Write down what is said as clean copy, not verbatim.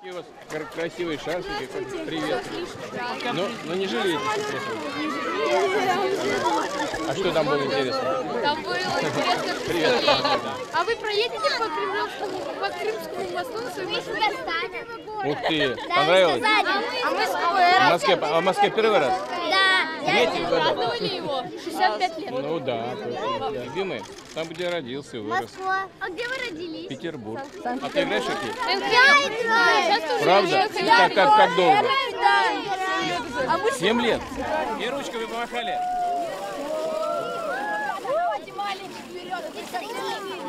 Какие у вас красивые шарфики. Привет. Но не жалеете. А что там было интересно? Там было интересно. Привет. А вы проедете по Крымскому мосту на своем машине? Ух ты, понравилось? А мы с В Москве первый раз? Да. Третий год? Праздновали его 65 лет. Ну да, любимый. Там, где родился и вырос. А где вы родились? Петербург. А ты играешь в хоккей? Я играю. Правда? Как долго? Да. 7 лет. И ручкой вы помахали. Маленький вперед.